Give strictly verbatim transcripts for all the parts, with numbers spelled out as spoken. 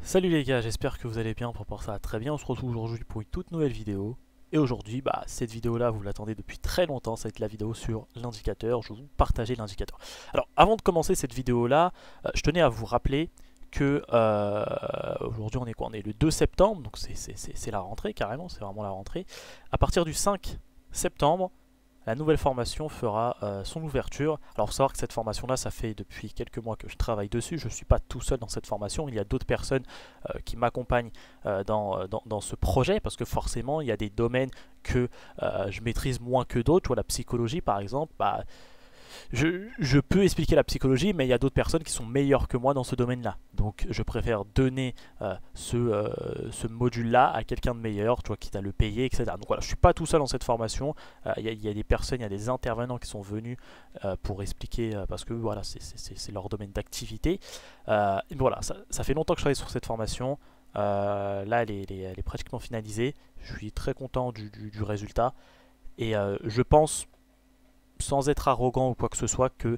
Salut les gars, j'espère que vous allez bien, pour ça va très bien. On se retrouve aujourd'hui pour une toute nouvelle vidéo. Et aujourd'hui, bah, cette vidéo là, vous l'attendez depuis très longtemps, ça va être la vidéo sur l'indicateur. Je vais vous partager l'indicateur. Alors avant de commencer cette vidéo là, euh, je tenais à vous rappeler que euh, aujourd'hui on est quoi? On est le deux septembre, donc c'est la rentrée carrément, c'est vraiment la rentrée. À partir du cinq septembre, la nouvelle formation fera euh, son ouverture. Alors il faut savoir que cette formation là, ça fait depuis quelques mois que je travaille dessus. Je ne suis pas tout seul dans cette formation, il y a d'autres personnes euh, qui m'accompagnent euh, dans, dans, dans ce projet, parce que forcément il y a des domaines que euh, je maîtrise moins que d'autres. Tu vois, la psychologie par exemple, bah, je, je peux expliquer la psychologie, mais il y a d'autres personnes qui sont meilleures que moi dans ce domaine-là. Donc je préfère donner euh, ce, euh, ce module-là à quelqu'un de meilleur, tu vois, quitte à le payer, et cetera. Donc voilà, je ne suis pas tout seul dans cette formation. Euh, Il y, a- il y a des personnes, il y a des intervenants qui sont venus euh, pour expliquer, euh, parce que voilà, c'est c'est- c'est- c'est leur domaine d'activité. Euh, et voilà, ça, ça fait longtemps que je travaille sur cette formation. Euh, là, elle est, elle est- elle est pratiquement finalisée. Je suis très content du, du- du résultat. Et euh, je pense, sans être arrogant ou quoi que ce soit, que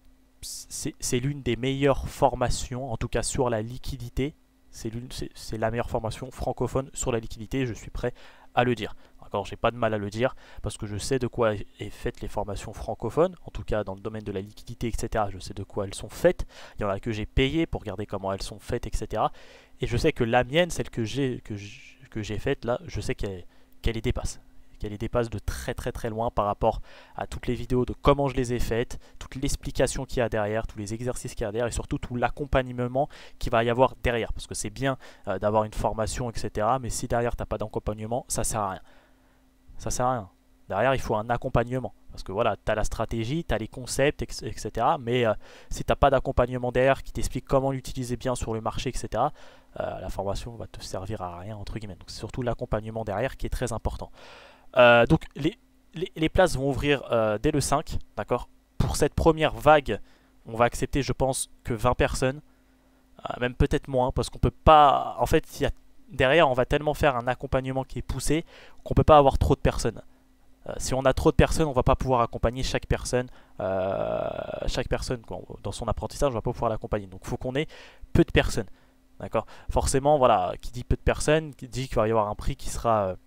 c'est l'une des meilleures formations, en tout cas sur la liquidité. C'est la meilleure formation francophone sur la liquidité, je suis prêt à le dire. D'accord, j'ai pas de mal à le dire, parce que je sais de quoi est faites les formations francophones, en tout cas dans le domaine de la liquidité, et cetera. Je sais de quoi elles sont faites. Il y en a que j'ai payé pour regarder comment elles sont faites, et cetera. Et je sais que la mienne, celle que j'ai que j'ai faite là, je sais qu'elle qu'elle les dépasse qu'elle les dépasse de très très très loin par rapport à toutes les vidéos de comment je les ai faites, toute l'explication qu'il y a derrière, tous les exercices qu'il y a derrière et surtout tout l'accompagnement qu'il va y avoir derrière. Parce que c'est bien euh, d'avoir une formation, et cetera. Mais si derrière t'as pas d'accompagnement, ça sert à rien. Ça sert à rien. Derrière, il faut un accompagnement. Parce que voilà, tu as la stratégie, tu as les concepts, et cetera. Mais euh, si tu n'as pas d'accompagnement derrière qui t'explique comment l'utiliser bien sur le marché, et cetera, euh, la formation va te servir à rien, entre guillemets. Donc c'est surtout l'accompagnement derrière qui est très important. Euh, donc les, les, les, places vont ouvrir euh, dès le cinq, d'accord. Pour cette première vague, on va accepter, je pense, que vingt personnes, euh, même peut-être moins, parce qu'on peut pas. En fait, y a, derrière, on va tellement faire un accompagnement qui est poussé qu'on peut pas avoir trop de personnes. Euh, si on a trop de personnes, on va pas pouvoir accompagner chaque personne, euh, chaque personne quoi, dans son apprentissage, on va pas pouvoir l'accompagner. Donc, il faut qu'on ait peu de personnes, d'accord. Forcément, voilà, qui dit peu de personnes, qui dit qu'il va y avoir un prix qui sera euh,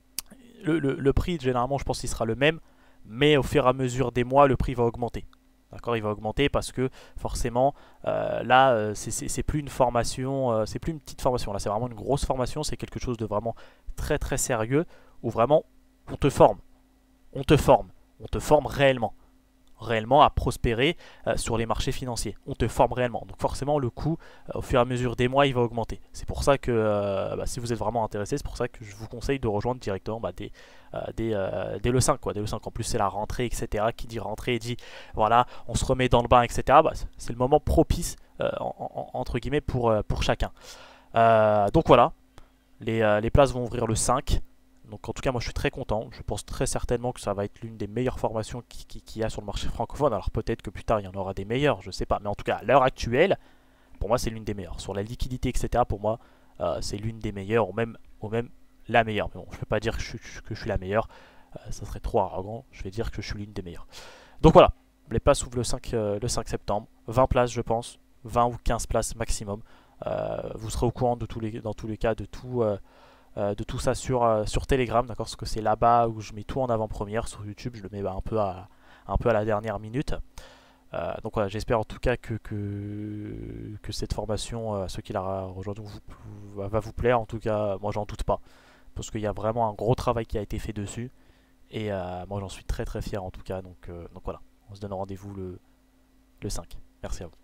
le, le, le prix, généralement, je pense qu'il sera le même, mais au fur et à mesure des mois, le prix va augmenter. D'accord, il va augmenter parce que forcément, euh, là, euh, c'est plus une formation, euh, c'est plus une petite formation. Là, c'est vraiment une grosse formation. C'est quelque chose de vraiment très très sérieux où vraiment on te forme, on te forme, on te forme réellement réellement à prospérer euh, sur les marchés financiers. On te forme réellement. Donc forcément, le coût, euh, au fur et à mesure des mois, il va augmenter. C'est pour ça que, euh, bah, si vous êtes vraiment intéressé, c'est pour ça que je vous conseille de rejoindre directement bah, dès, euh, dès, euh, dès le cinq. Quoi. Dès le cinq, en plus, c'est la rentrée, et cetera. Qui dit rentrée dit, voilà, on se remet dans le bain, et cetera. Bah, c'est le moment propice, euh, en, en, entre guillemets, pour, euh, pour chacun. Euh, donc voilà, les, euh, les places vont ouvrir le cinq. Donc en tout cas moi je suis très content, je pense très certainement que ça va être l'une des meilleures formations qu'il qui, qui y a sur le marché francophone. Alors peut-être que plus tard il y en aura des meilleures, je sais pas, mais en tout cas à l'heure actuelle, pour moi c'est l'une des meilleures. Sur la liquidité, et cetera, pour moi euh, c'est l'une des meilleures, ou même, ou même la meilleure. Mais bon, je peux pas dire que je, suis- que je suis la meilleure, euh, ça serait trop arrogant, je vais dire que je suis l'une des meilleures. Donc voilà, les places ouvrent le cinq, euh, le cinq septembre, vingt places je pense, vingt ou quinze places maximum. Euh, vous serez au courant de tous les, dans tous les cas de tout... Euh, euh, de tout ça sur, euh, sur Telegram, d'accord, parce que c'est là-bas où je mets tout en avant-première. Sur YouTube, je le mets bah, un, peu à, un peu à la dernière minute. Euh, donc voilà, j'espère en tout cas que, que, que cette formation, euh, ceux qui la rejoindront, vous, va vous plaire. En tout cas, moi j'en doute pas, parce qu'il y a vraiment un gros travail qui a été fait dessus. Et euh, moi j'en suis très très fier en tout cas. Donc, euh, donc voilà, on se donne rendez-vous le, le cinq. Merci à vous.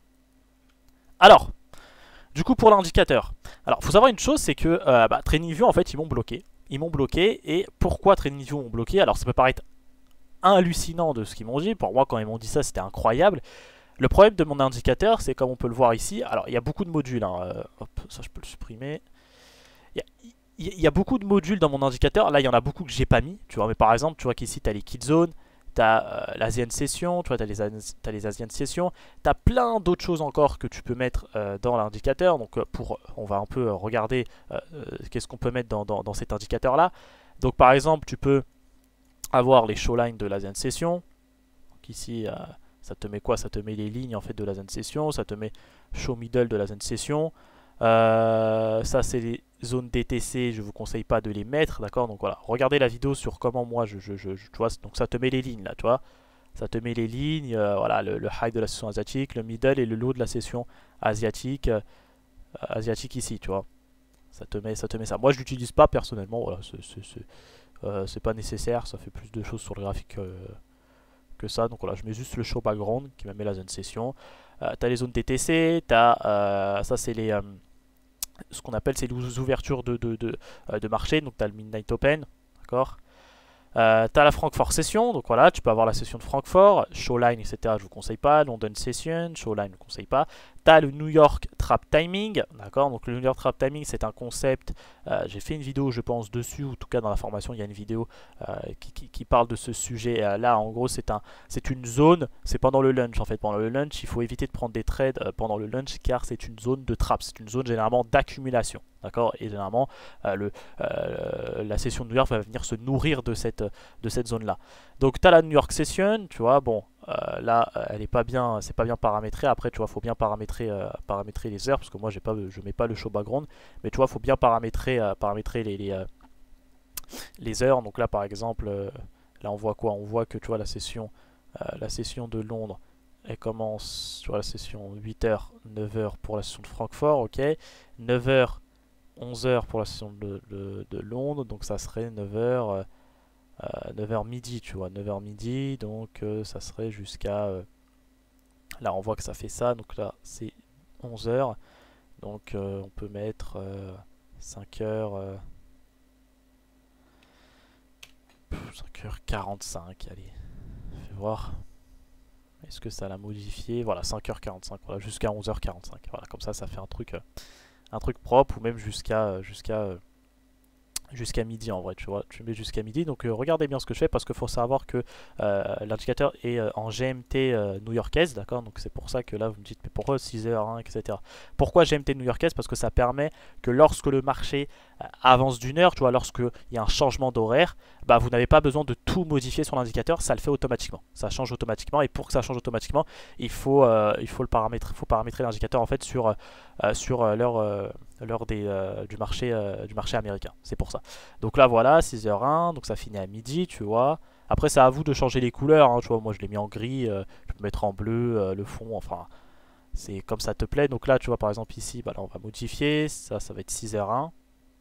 Alors, du coup, pour l'indicateur. Alors, il faut savoir une chose, c'est que euh, bah, TradingView, en fait, ils m'ont bloqué. Ils m'ont bloqué. Et pourquoi TradingView m'ont bloqué? Alors, ça peut paraître hallucinant de ce qu'ils m'ont dit. Pour moi, quand ils m'ont dit ça, c'était incroyable. Le problème de mon indicateur, c'est comme on peut le voir ici. Alors, il y a beaucoup de modules. Hein. Euh, hop, ça, je peux le supprimer. Il y, a, il y a beaucoup de modules dans mon indicateur. Là, il y en a beaucoup que j'ai pas mis. Tu vois, mais par exemple, tu vois qu'ici, tu as les key zones. Tu as euh, l'Asian Session, tu vois, tu as les, as les Asian Sessions, tu as plein d'autres choses encore que tu peux mettre euh, dans l'indicateur. Donc, euh, pour, on va un peu regarder euh, euh, qu'est-ce qu'on peut mettre dans, dans, dans cet indicateur-là. Donc, par exemple, tu peux avoir les showlines de l'Asian Session. Donc, ici, euh, ça te met quoi? Ça te met les lignes en fait de l'Asian Session, ça te met show middle de l'Asian Session. Euh, ça c'est les zones D T C, je vous conseille pas de les mettre, d'accord. Donc voilà, regardez la vidéo sur comment moi je, je, je, je tu vois, donc ça te met les lignes là, tu vois. Ça te met les lignes, euh, voilà, le, le high de la session asiatique, le middle et le low de la session asiatique, euh, asiatique ici, tu vois. Ça te met ça. Te met ça. Moi je l'utilise pas personnellement, voilà, c'est euh, pas nécessaire, ça fait plus de choses sur le graphique euh, que ça. Donc voilà, je mets juste le show background qui me met la zone session. Euh, tu as les zones D T C, t'as, euh, ça c'est les... Euh, ce qu'on appelle c'est les ouvertures de, de, de, de marché, donc tu as le Midnight Open, d'accord. Euh, tu as la Francfort Session, donc voilà, tu peux avoir la session de Francfort, Showline, et cetera. Je vous conseille pas, London Session, Showline, je vous conseille pas. Tu as le New York Trap Timing, d'accord. Donc le New York Trap Timing, c'est un concept. Euh, J'ai fait une vidéo, je pense, dessus, ou en tout cas dans la formation, il y a une vidéo euh, qui, qui, qui parle de ce sujet. Euh, là, en gros, c'est un, c'est une zone, c'est pendant le lunch en fait. Pendant le lunch, il faut éviter de prendre des trades euh, pendant le lunch car c'est une zone de trap, c'est une zone généralement d'accumulation. D'accord. Et généralement, euh, le, euh, la session de New York va venir se nourrir de cette, de cette zone-là. Donc, tu as la New York Session, tu vois, bon, euh, là, elle est pas bien, c'est pas bien paramétré. Après, tu vois, faut bien paramétrer, euh, paramétrer les heures, parce que moi, j'ai pas, je mets pas le show background, mais tu vois, faut bien paramétrer, euh, paramétrer les, les, euh, les heures. Donc là, par exemple, euh, là, on voit quoi? On voit que, tu vois, la session, euh, la session de Londres, elle commence, tu vois, la session huit heures, neuf heures pour la session de Francfort, ok, neuf heures, onze heures pour la session de, de, de Londres, donc ça serait neuf heures, euh, euh, neuf heures midi, tu vois, neuf heures midi, donc euh, ça serait jusqu'à... Euh, là, on voit que ça fait ça, donc là, c'est onze heures, donc euh, on peut mettre euh, cinq heures... Euh, cinq heures quarante-cinq, allez, fais voir. Est-ce que ça l'a modifié? Voilà, cinq heures quarante-cinq, voilà, jusqu'à onze heures quarante-cinq. Voilà, comme ça, ça fait un truc... Euh, un truc propre, ou même jusqu'à jusqu'à jusqu'à midi en vrai, tu vois, tu mets jusqu'à midi. Donc euh, regardez bien ce que je fais, parce qu'il faut savoir que euh, l'indicateur est euh, en G M T euh, new-yorkaise, d'accord. Donc c'est pour ça que là vous me dites mais pourquoi six heures, hein, et cetera. Pourquoi G M T new-yorkaise? Parce que ça permet que lorsque le marché euh, avance d'une heure, tu vois, lorsqu'il y a un changement d'horaire, bah vous n'avez pas besoin de tout modifier sur l'indicateur, ça le fait automatiquement, ça change automatiquement. Et pour que ça change automatiquement, il faut euh, il faut le paramétrer, faut paramétrer l'indicateur en fait sur euh, sur euh, l'heure euh, l'heure des euh, du marché euh, du marché américain. C'est pour ça. Donc là voilà, six heures un, donc ça finit à midi, tu vois. Après c'est à vous de changer les couleurs, hein, tu vois, moi je l'ai mis en gris, euh, je peux mettre en bleu, euh, le fond, enfin c'est comme ça te plaît. Donc là tu vois par exemple ici, bah là on va modifier, ça ça va être six heures un.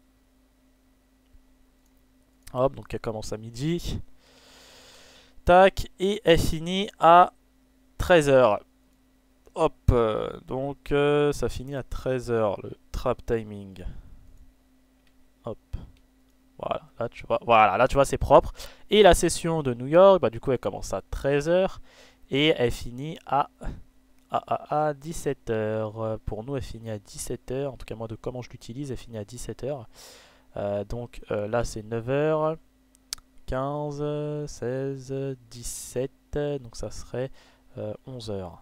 Hop, donc elle commence à midi. Tac, et elle finit à treize heures. Hop, euh, donc euh, ça finit à treize heures le trap timing. Hop. Voilà, là tu vois, voilà, là tu vois c'est propre. Et la session de New York, bah du coup elle commence à treize heures et elle finit à, à, à, à dix-sept heures. Pour nous elle finit à dix-sept heures, en tout cas moi de comment je l'utilise, elle finit à dix-sept heures. Euh, donc euh, là c'est neuf heures, quinze, seize, dix-sept, donc ça serait euh, onze heures.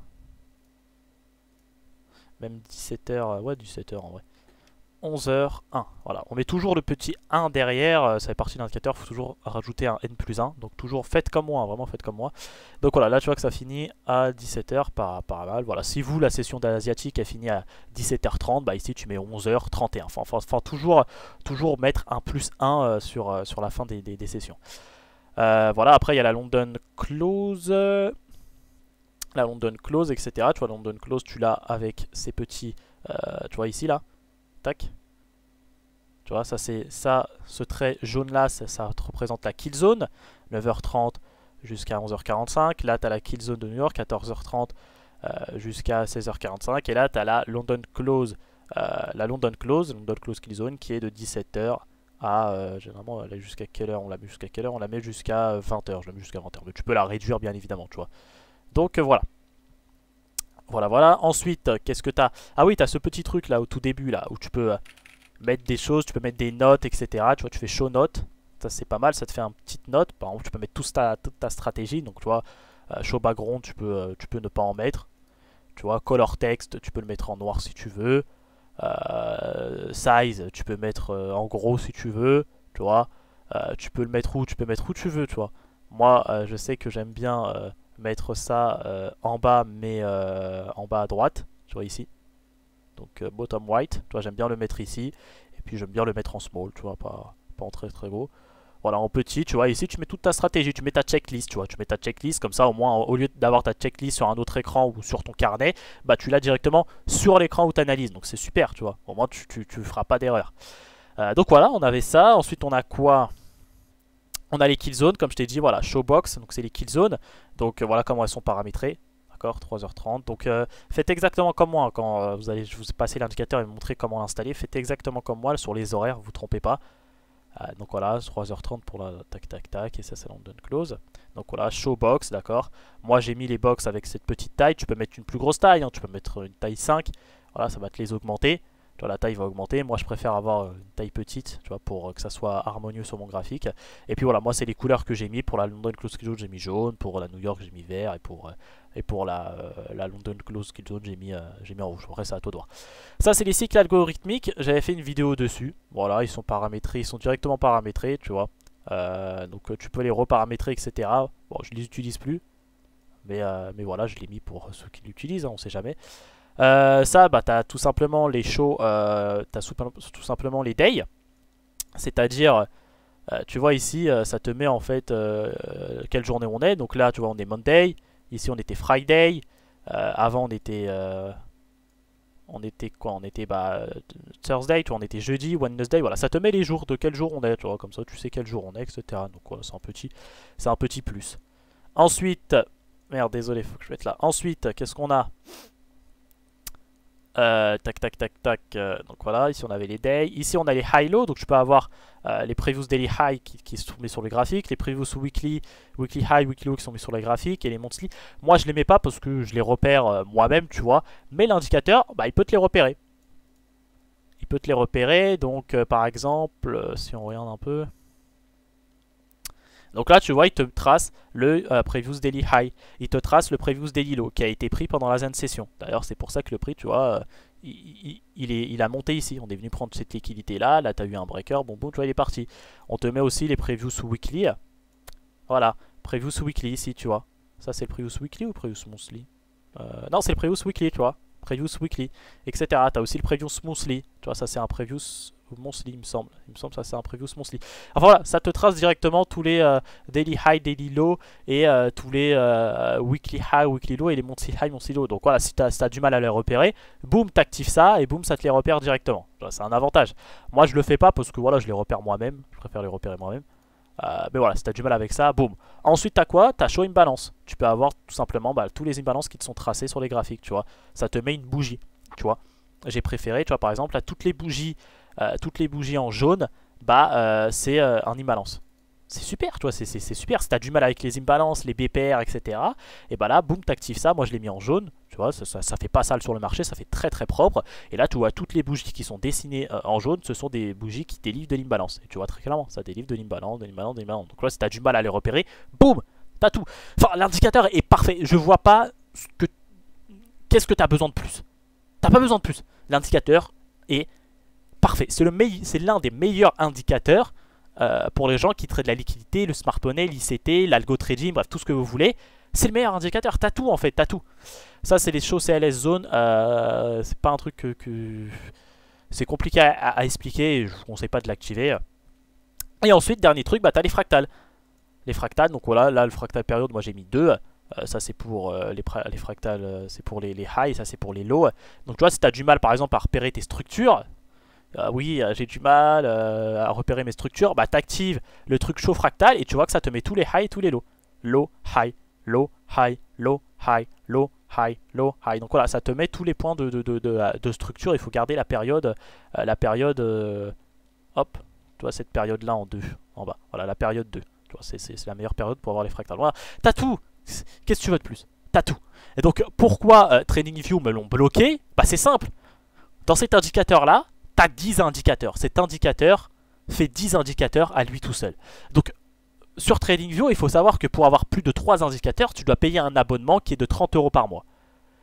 Même dix-sept heures, ouais dix-sept heures en vrai. onze heures un, voilà, on met toujours le petit un derrière, ça fait partie de l'indicateur, il faut toujours rajouter un N plus un, donc toujours faites comme moi, vraiment faites comme moi. Donc voilà, là tu vois que ça finit à dix-sept heures par, par mal, voilà, si vous la session d'asiatique elle finit à dix-sept heures trente, bah ici tu mets onze heures trente et un, enfin, enfin toujours, toujours mettre un plus un euh, sur, euh, sur la fin des, des, des sessions. Euh, voilà, après il y a la London Close, la London Close, et cetera. Tu vois, London Close, tu l'as avec ces petits, euh, tu vois ici là, tac. Tu vois, ça c'est ça, ce trait jaune là, ça, ça représente la kill zone, neuf heures trente jusqu'à onze heures quarante-cinq. Là, tu as la kill zone de New York, quatorze heures trente euh, jusqu'à seize heures quarante-cinq. Et là, tu as la London Close, euh, la London Close, London Close kill zone qui est de dix-sept heures à, euh, généralement, elle est jusqu'à quelle heure? On la met jusqu'à quelle heure? On la met jusqu'à vingt heures. Je la mets jusqu'à vingt heures. Mais tu peux la réduire, bien évidemment, tu vois. Donc, euh, voilà. Voilà, voilà. Ensuite, qu'est-ce que tu as? Ah oui, tu as ce petit truc là au tout début, là, où tu peux... Euh, mettre des choses, tu peux mettre des notes, et cetera. Tu vois, tu fais show notes, ça c'est pas mal, ça te fait une petite note. Par exemple, tu peux mettre tout ta, toute ta stratégie. Donc, tu vois, euh, show background, tu peux, euh, tu peux ne pas en mettre. Tu vois, color text, tu peux le mettre en noir si tu veux. Euh, size, tu peux mettre euh, en gros si tu veux. Tu vois, euh, tu peux le mettre où, tu peux mettre où tu veux, tu vois. Moi, euh, je sais que j'aime bien euh, mettre ça euh, en bas, mais euh, en bas à droite, tu vois ici. Donc euh, bottom right, tu vois, j'aime bien le mettre ici. Et puis j'aime bien le mettre en small, tu vois, pas, pas en très très gros. Voilà, en petit, tu vois, ici tu mets toute ta stratégie, tu mets ta checklist, tu vois, tu mets ta checklist, comme ça au moins, au lieu d'avoir ta checklist sur un autre écran ou sur ton carnet, bah tu l'as directement sur l'écran où tu analyses, donc c'est super, tu vois, au moins tu, tu, tu feras pas d'erreur. Euh, donc voilà, on avait ça, ensuite on a quoi? On a les kill zones, comme je t'ai dit, voilà, showbox, donc c'est les kill zones, donc euh, voilà comment elles sont paramétrées. D'accord, trois heures trente. Donc euh, faites exactement comme moi, hein, quand euh, vous allez, je vous passer l'indicateur et vous montrer comment l'installer, faites exactement comme moi sur les horaires, vous vous trompez pas. Euh, donc voilà, trois heures trente pour la tac tac tac, et ça c'est London Close. Donc voilà, show box, d'accord. Moi j'ai mis les box avec cette petite taille, tu peux mettre une plus grosse taille, hein, tu peux mettre une taille cinq, voilà, ça va te les augmenter. Tu vois, la taille va augmenter, moi je préfère avoir une taille petite, tu vois, pour que ça soit harmonieux sur mon graphique. Et puis voilà, moi c'est les couleurs que j'ai mis, pour la London Close Kill Zone j'ai mis jaune, pour la New York j'ai mis vert, et pour, euh, et pour la, euh, la London Close Kill Zone j'ai mis, euh, j'ai mis en rouge. Après c'est à toi de voir. Ça c'est les cycles algorithmiques, j'avais fait une vidéo dessus. Voilà, ils sont paramétrés, ils sont directement paramétrés, tu vois. Euh, donc tu peux les reparamétrer, et cetera. Bon, je les utilise plus, mais, euh, mais voilà, je l'ai mis pour ceux qui l'utilisent, hein, on sait jamais. Euh, ça, bah, tu as tout simplement les shows, euh, tu as tout simplement les days. C'est-à-dire, euh, tu vois ici, euh, ça te met en fait euh, quelle journée on est. Donc là, tu vois, on est Monday. Ici, on était Friday. Euh, avant, on était... Euh, on était quoi? On était bah, Thursday, tu vois, on était jeudi, Wednesday. Voilà, ça te met les jours, de quel jour on est. Tu vois, comme ça, tu sais quel jour on est, et cetera. Donc voilà, c'est un petit, c'est un petit plus. Ensuite, merde, désolé, faut que je mette là. Ensuite, qu'est-ce qu'on a? Euh, tac tac tac tac, euh, donc voilà, ici on avait les days, ici on a les high low, donc je peux avoir euh, les previews daily high qui, qui sont mis sur le graphique, les previews weekly, weekly high, weekly low qui sont mis sur le graphique, et les monthly. Moi je les mets pas parce que je les repère euh, moi-même, tu vois, mais l'indicateur, bah, il peut te les repérer. Il peut te les repérer, donc euh, par exemple, euh, si on regarde un peu... Donc là, tu vois, il te trace le euh, Previews Daily High. Il te trace le Previews Daily Low qui a été pris pendant la Zen Session. D'ailleurs, c'est pour ça que le prix, tu vois, euh, il, il, il, est, il a monté ici. On est venu prendre cette liquidité-là. Là, tu as eu un breaker. Bon, bon, tu vois, il est parti. On te met aussi les Previews Weekly. Voilà, Previews Weekly ici, tu vois. Ça, c'est le Previews Weekly ou Previews Monthly? euh, Non, c'est le Previews Weekly, tu vois. Previews Weekly, et cetera. Tu as aussi le Previews Monthly. Tu vois, ça, c'est un Previews Monthly, il me semble. Il me semble que ça c'est un preview monthly. Enfin voilà, ça te trace directement tous les euh, daily high, daily low et euh, tous les euh, weekly high, weekly low et les monthly high, monthly low. Donc voilà, si tu as, si as du mal à les repérer, boum, t'actives ça et boum, ça te les repère directement. C'est un avantage. Moi je le fais pas parce que voilà, je les repère moi-même. Je préfère les repérer moi-même. Euh, mais voilà, si tu as du mal avec ça, boum. Ensuite, tu as quoi? Tu as show imbalance. Tu peux avoir tout simplement bah, tous les imbalances qui te sont tracés sur les graphiques, tu vois. Ça te met une bougie, tu vois. J'ai préféré, tu vois, par exemple, là, toutes les bougies Euh, toutes les bougies en jaune, bah euh, c'est euh, un imbalance. C'est super, tu vois, c'est super. Si tu as du mal avec les imbalances, les B P R, et cetera. Et bah là, boum, t'actives ça. Moi, je l'ai mis en jaune. Tu vois, ça, ça, ça fait pas sale sur le marché, ça fait très très propre. Et là, tu vois, toutes les bougies qui sont dessinées euh, en jaune, ce sont des bougies qui délivrent de l'imbalance. Et tu vois très clairement, ça délivre de l'imbalance, de l'imbalance, de l'imbalance. Donc là, si tu as du mal à les repérer, boum, t'as tout. Enfin, l'indicateur est parfait. Je vois pas ce que... qu'est-ce que tu as besoin de plus. T'as pas besoin de plus. L'indicateur est parfait, c'est l'un des meilleurs indicateurs euh, pour les gens qui traitent la liquidité, le smart money, l'I C T, l'algo trading, bref, tout ce que vous voulez. C'est le meilleur indicateur, t'as tout en fait, t'as tout. Ça c'est les shows C L S zone, euh, c'est pas un truc que... que... c'est compliqué à, à, à expliquer, et je vous conseille pas de l'activer. Et ensuite, dernier truc, bah t'as les fractales. Les fractales, donc voilà, là le fractal période, moi j'ai mis deux. Euh, ça c'est pour euh, les, les fractales, euh, c'est pour les, les highs, ça c'est pour les lows. Donc tu vois, si t'as du mal par exemple à repérer tes structures, Euh, oui, euh, j'ai du mal euh, à repérer mes structures, bah t'actives le truc show fractal et tu vois que ça te met tous les highs et tous les lows. Low, high, low, high, low, high, low, high, low, high. Donc voilà, ça te met tous les points de, de, de, de, de structure. Il faut garder la période, euh, la période, euh, hop, tu vois cette période là en deux, en bas. Voilà, la période deux. Tu vois, c'est la meilleure période pour avoir les fractales. Voilà, t'as tout. Qu'est-ce que tu veux de plus? T'as tout. Et donc pourquoi euh, TradingView me l'ont bloqué? Bah c'est simple. Dans cet indicateur là, tu as dix indicateurs. Cet indicateur fait dix indicateurs à lui tout seul. Donc, sur TradingView, il faut savoir que pour avoir plus de trois indicateurs, tu dois payer un abonnement qui est de trente euros par mois.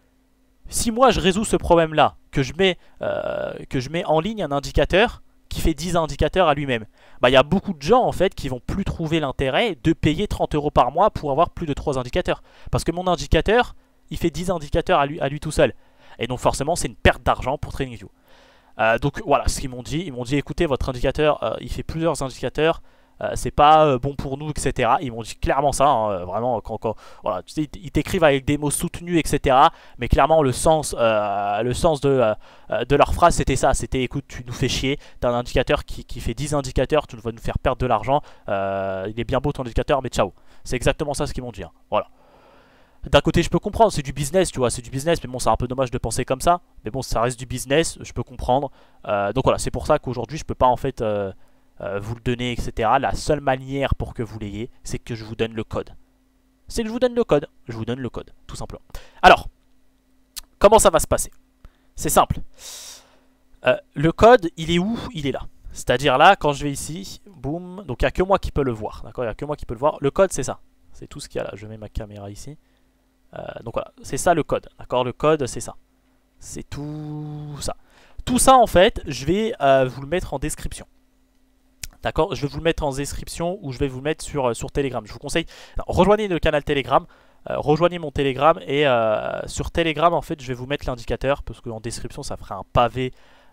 Si moi, je résous ce problème-là, que, je mets, euh, que je mets en ligne un indicateur qui fait dix indicateurs à lui-même, bah, il y a beaucoup de gens, en fait, qui vont plus trouver l'intérêt de payer trente euros par mois pour avoir plus de trois indicateurs. Parce que mon indicateur, il fait dix indicateurs à lui, à lui tout seul. Et donc forcément c'est une perte d'argent pour TradingView. Euh, donc voilà ce qu'ils m'ont dit. Ils m'ont dit écoutez, votre indicateur, euh, il fait plusieurs indicateurs. Euh, c'est pas euh, bon pour nous, et cetera. Ils m'ont dit clairement ça, hein, vraiment, quand, quand voilà, tu sais, ils t'écrivent avec des mots soutenus, et cetera. Mais clairement, le sens, euh, le sens de, euh, de leur phrase, c'était ça. C'était, écoute, tu nous fais chier, t'as un indicateur qui, qui fait dix indicateurs, tu vas nous faire perdre de l'argent, euh, il est bien beau ton indicateur, mais ciao. C'est exactement ça ce qu'ils m'ont dit, hein. Voilà. D'un côté, je peux comprendre, c'est du business, tu vois, c'est du business, mais bon, c'est un peu dommage de penser comme ça. Mais bon, ça reste du business, je peux comprendre. Euh, donc voilà, c'est pour ça qu'aujourd'hui, je peux pas en fait... Euh, Euh, vous le donnez, et cetera. La seule manière pour que vous l'ayez, c'est que je vous donne le code. C'est que je vous donne le code. Je vous donne le code, tout simplement. Alors, comment ça va se passer? C'est simple. Euh, le code, il est où? Il est là. C'est-à-dire là, quand je vais ici, boum. Donc il n'y a que moi qui peux le voir. D'accord? Il n'y a que moi qui peux le voir. Le code, c'est ça. C'est tout ce qu'il y a là. Je mets ma caméra ici. Euh, donc voilà, c'est ça le code. D'accord? Le code, c'est ça. C'est tout ça. Tout ça, en fait, je vais euh, vous le mettre en description. D'accord, je vais vous le mettre en description ou je vais vous le mettre sur, sur Telegram. Je vous conseille, alors, rejoignez le canal Telegram, euh, rejoignez mon Telegram et euh, sur Telegram en fait je vais vous mettre l'indicateur parce qu'en description ça ferait un pavé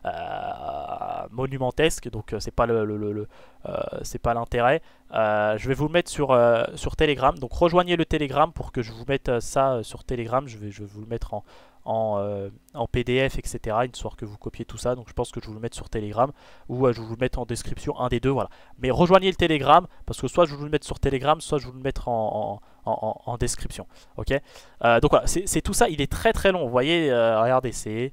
euh, monumentesque, donc euh, c'est pas le, le, le, le euh, c'est pas l'intérêt. Euh, je vais vous le mettre sur, euh, sur Telegram, donc rejoignez le Telegram pour que je vous mette ça sur Telegram. Je vais, je vais vous le mettre en, en, euh, en P D F, et cetera. Une sorte que vous copiez tout ça, donc je pense que je vais vous le mettre sur Telegram ou euh, je vais vous le mettre en description, un des deux, voilà. Mais rejoignez le Telegram parce que soit je vais vous le mettre sur Telegram, soit je vais vous le mettre en, en, en, en description. Ok, euh, donc voilà, c'est tout ça. Il est très très long. Vous voyez, euh, regardez, c'est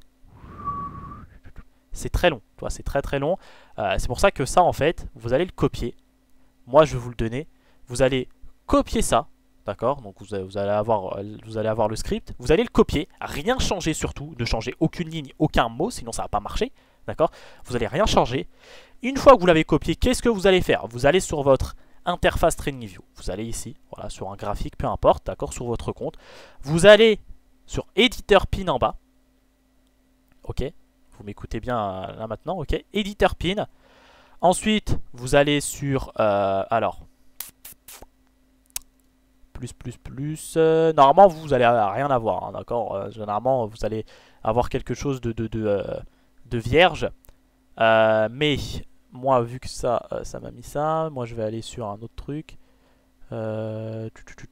c'est très long. C'est très très long. Euh, c'est pour ça que ça, en fait, vous allez le copier. Moi, je vais vous le donner. Vous allez copier ça. D'accord, donc vous, vous, allez avoir, vous allez avoir le script, vous allez le copier, rien changer surtout, ne changez aucune ligne, aucun mot, sinon ça va pas marcher, d'accord. Vous allez rien changer. Une fois que vous l'avez copié, qu'est-ce que vous allez faire? Vous allez sur votre interface TradingView, vous allez ici, voilà, sur un graphique, peu importe, d'accord, sur votre compte. Vous allez sur Editor Pin en bas, ok, vous m'écoutez bien là maintenant, ok, Editor Pin. Ensuite, vous allez sur, euh, alors... plus plus plus euh, normalement vous allez rien avoir, hein, d'accord, euh, généralement vous allez avoir quelque chose de, de, de, euh, de vierge, euh, mais moi vu que ça euh, ça m'a mis ça, moi je vais aller sur un autre truc, euh,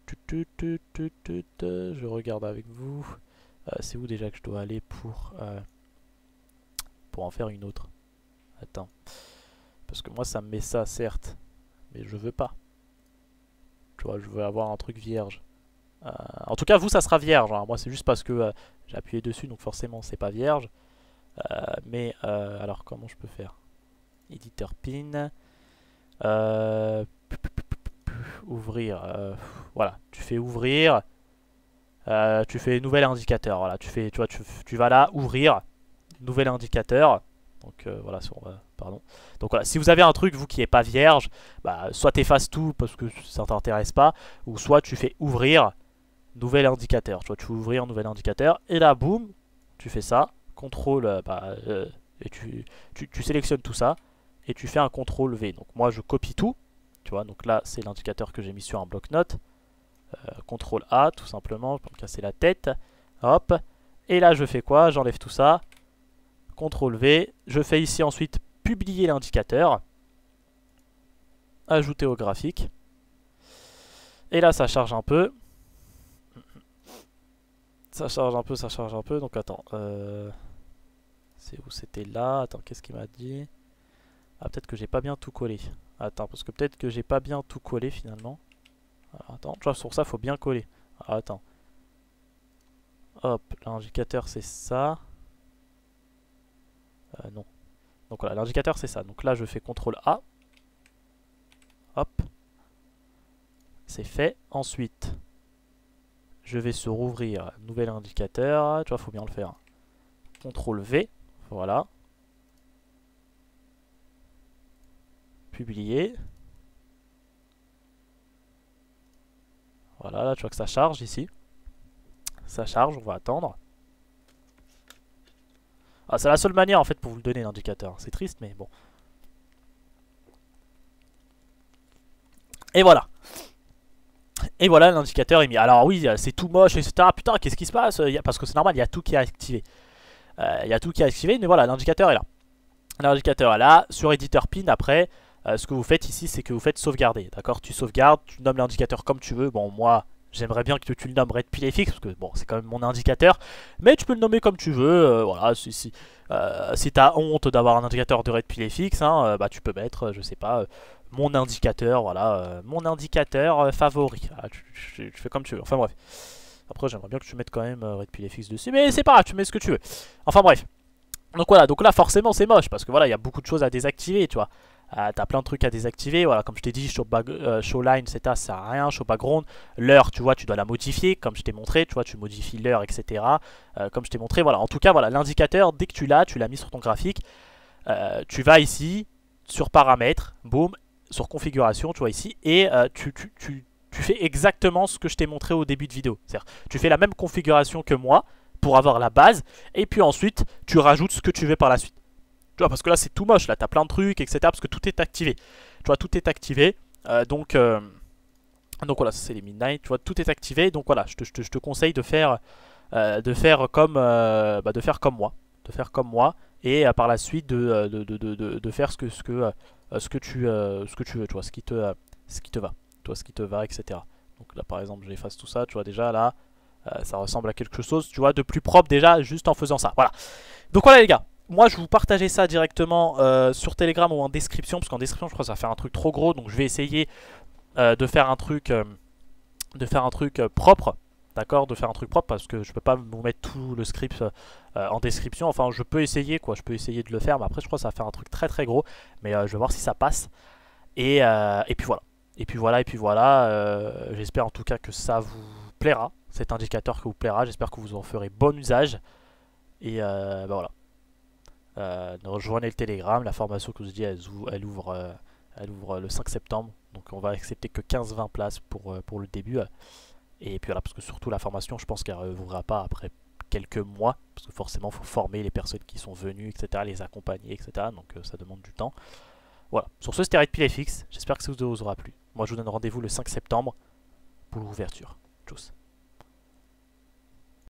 je regarde avec vous, euh, c'est où déjà que je dois aller pour euh, pour en faire une autre, attends, parce que moi ça me met ça certes, mais je veux pas. Tu vois, je veux avoir un truc vierge. Euh, en tout cas, vous, ça sera vierge. Hein. Moi, c'est juste parce que euh, j'ai appuyé dessus, donc forcément, c'est pas vierge. Euh, mais, euh, alors, comment je peux faire? Editor Pin. Euh, ouvrir. Euh, voilà, tu fais ouvrir. Euh, tu fais nouvel indicateur. Voilà, tu fais, tu vois, tu, tu vas là, ouvrir. Nouvel indicateur. Donc euh, voilà, sur, euh, pardon. Donc voilà, si vous avez un truc, vous qui n'est pas vierge, bah, soit tu effaces tout parce que ça t'intéresse pas, ou soit tu fais ouvrir, nouvel indicateur. Tu vois, tu fais ouvrir, nouvel indicateur, et là, boum, tu fais ça, contrôle, bah, euh, et tu, tu, tu sélectionnes tout ça, et tu fais un contrôle V. Donc moi, je copie tout, tu vois, donc là, c'est l'indicateur que j'ai mis sur un bloc-notes. Euh, contrôle A, tout simplement, pour me casser la tête, hop, et là, je fais quoi? J'enlève tout ça. contrôle V, je fais ici ensuite publier l'indicateur, ajouter au graphique, et là ça charge un peu, ça charge un peu, ça charge un peu, donc attends, euh, c'est où c'était là, attends, qu'est-ce qu'il m'a dit? Ah, peut-être que j'ai pas bien tout collé, attends, parce que peut-être que j'ai pas bien tout collé finalement, alors, attends, tu vois, sur ça faut bien coller, alors, attends, hop, l'indicateur c'est ça. Euh, non. Donc voilà, l'indicateur c'est ça. Donc là je fais contrôle A. Hop. C'est fait. Ensuite, je vais sur ouvrir nouvel indicateur. Tu vois, faut bien le faire. contrôle V. Voilà. Publier. Voilà, là tu vois que ça charge ici. Ça charge, on va attendre. Ah, c'est la seule manière en fait pour vous le donner l'indicateur. C'est triste mais bon. Et voilà. Et voilà l'indicateur est mis. Alors oui, c'est tout moche, et cetera. Putain, qu'est-ce qui se passe? Parce que c'est normal, il y a tout qui est activé. Il y a tout qui est activé, mais voilà, l'indicateur est là. L'indicateur est là. Sur Editor Pin, après, euh, ce que vous faites ici, c'est que vous faites sauvegarder. D'accord, tu sauvegardes, tu nommes l'indicateur comme tu veux. Bon, moi, j'aimerais bien que tu le nommes RedPileFX, parce que bon, c'est quand même mon indicateur. Mais tu peux le nommer comme tu veux. Euh, voilà, si, si, euh, si tu as honte d'avoir un indicateur de RedPileFX, hein, euh, bah, tu peux mettre, je sais pas, euh, mon indicateur, voilà, euh, mon indicateur euh, favori. Voilà, tu, tu, tu fais comme tu veux. Enfin bref. Après, j'aimerais bien que tu mettes quand même euh, RedPileFX dessus, mais c'est pas grave, tu mets ce que tu veux. Enfin bref. Donc voilà, donc là forcément c'est moche parce que voilà, il y a beaucoup de choses à désactiver, tu vois. Euh, T'as plein de trucs à désactiver, voilà, comme je t'ai dit, show, euh, show line, et cetera, ça sert à rien, show background. L'heure, tu vois, tu dois la modifier, comme je t'ai montré, tu vois, tu modifies l'heure, et cetera. Euh, comme je t'ai montré, voilà, en tout cas, voilà, l'indicateur, dès que tu l'as, tu l'as mis sur ton graphique, euh, tu vas ici, sur paramètres, boum, sur configuration, tu vois ici, et euh, tu, tu, tu, tu fais exactement ce que je t'ai montré au début de vidéo. C'est-à-dire, tu fais la même configuration que moi, pour avoir la base, et puis ensuite tu rajoutes ce que tu veux par la suite. Tu vois, parce que là c'est tout moche, là tu as plein de trucs, et cetera. Parce que tout est activé. Tu vois, tout est activé. Euh, donc, euh, donc voilà, c'est les midnight, tu vois, tout est activé. Donc voilà, je te, je te, je te conseille de faire, euh, de, faire comme, euh, bah, de faire comme moi. De faire comme moi. Et euh, par la suite de, de, de, de, de, de faire ce que, ce, que, euh, ce, que tu, euh, ce que tu veux, tu vois, ce qui te, euh, ce qui te va. Tu vois, ce qui te va, et cetera. Donc là par exemple, j'efface tout ça, tu vois déjà là. Euh, ça ressemble à quelque chose, tu vois, de plus propre déjà, juste en faisant ça. Voilà. Donc voilà les gars. Moi je vais vous partager ça directement euh, sur Telegram ou en description. Parce qu'en description je crois que ça va faire un truc trop gros. Donc je vais essayer euh, de faire un truc, euh, de faire un truc euh, propre. D'accord, de faire un truc propre parce que je peux pas vous mettre tout le script euh, en description. Enfin je peux essayer quoi, je peux essayer de le faire. Mais après je crois que ça va faire un truc très très gros. Mais euh, je vais voir si ça passe. Et, euh, et puis voilà. Et puis voilà, et puis voilà. Euh, J'espère en tout cas que ça vous plaira. Cet indicateur que vous plaira. J'espère que vous en ferez bon usage. Et euh, bah voilà. Euh, rejoignez le Telegram. La formation que je vous dis, elle, elle, ouvre, euh, elle ouvre le cinq septembre. Donc on va accepter que quinze vingt places pour, euh, pour le début. Et puis voilà, parce que surtout la formation, je pense qu'elle ne rouvrira pas après quelques mois. Parce que forcément, il faut former les personnes qui sont venues, et cetera. Les accompagner, et cetera. Donc euh, ça demande du temps. Voilà. Sur ce, c'était RedPileFX. J'espère que ça vous aura plu. Moi, je vous donne rendez-vous le cinq septembre pour l'ouverture. Tchuss.